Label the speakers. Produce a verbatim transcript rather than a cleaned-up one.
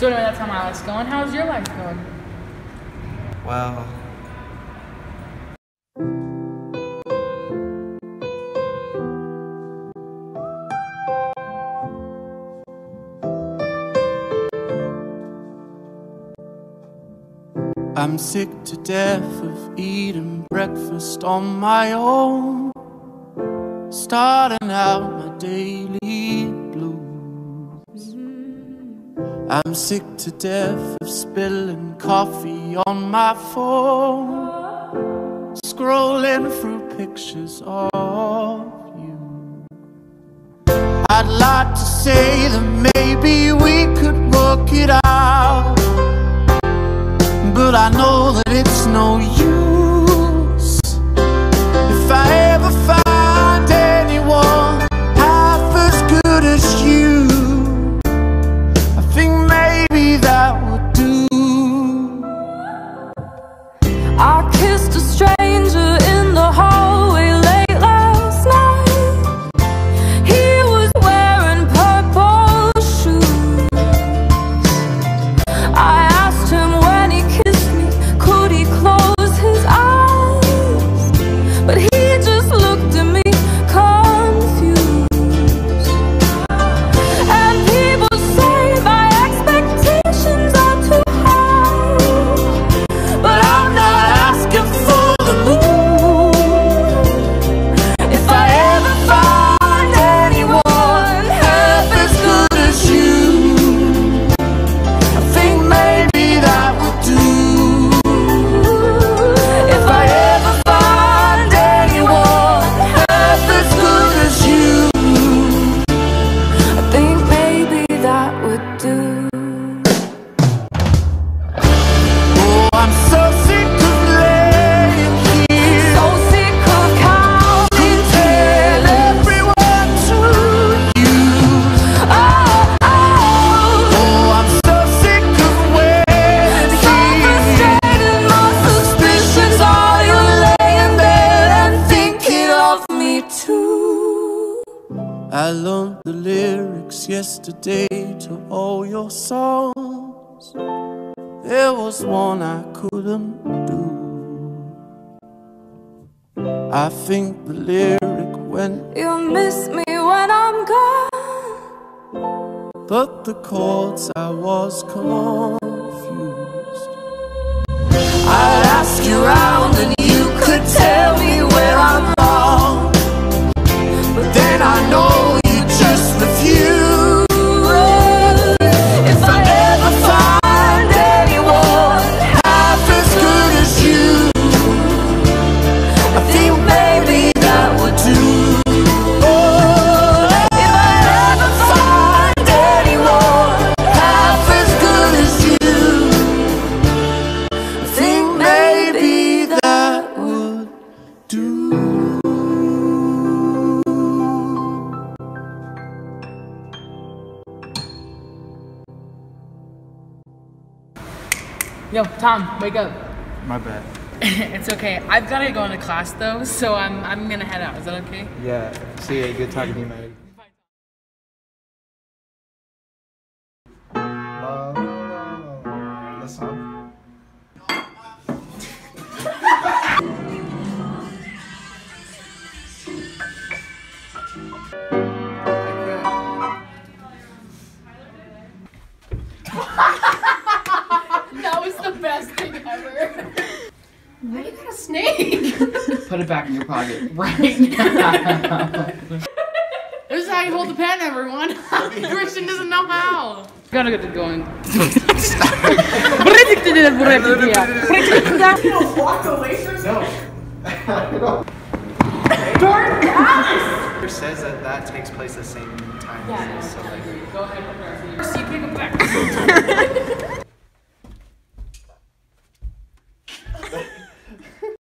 Speaker 1: So anyway, that's how my life's going. How's your life going?
Speaker 2: Well... I'm sick to death of eating breakfast on my own, starting out my daily blues. I'm sick to death of spilling coffee on my phone, scrolling through pictures of you. I'd like to say that maybe we could work it out, but I know that it's no use. If I ever find anyone half as good as you, I think maybe that would do.
Speaker 3: I kissed a stranger in the hallway late last night. He was wearing purple shoes. I asked him when he kissed me, could he close his eyes? But he just looked at me confused. And people say my expectations are too high, but I'm not asking for the moon. If I ever find anyone half as good as you, I think maybe that would do. If I ever find anyone half as good as you, I think maybe that would do.
Speaker 2: Oh, I'm so sick of laying here,
Speaker 3: So sick of counting
Speaker 2: tell everyone to you.
Speaker 3: Oh, oh,
Speaker 2: Oh, I'm so sick of waiting
Speaker 3: so
Speaker 2: here,
Speaker 3: frustrated, my suspicions are you laying there and thinking of me too.
Speaker 2: I learned the lyrics yesterday to all your songs. There was one I couldn't do. I think the lyric went,
Speaker 3: You miss me when I'm gone.
Speaker 2: but the chords I was confused. I'd ask you round and you could tell me where I'm wrong, but then I know you just refuse. If I ever find anyone half as good as you, I think maybe that would do. Oh, if I ever find anyone half as good as you, I think maybe that would do.
Speaker 1: Yo, Tom, wake up.
Speaker 4: My bad.
Speaker 1: It's okay. I've got to go into class though, so I'm I'm gonna head out. Is that okay?
Speaker 4: Yeah. See ya. Good talking to you, man. La, la, la, la. This song.
Speaker 1: That was the best thing ever. Why you got a snake?
Speaker 5: Put it back in your pocket right now.
Speaker 1: This is how you hold the pen, everyone. Christian doesn't know how. Gotta get it going.
Speaker 4: Walk away from No. It says that that takes place the same time.
Speaker 1: Yeah,
Speaker 4: as this, so like,
Speaker 1: go ahead. First, you pick up back.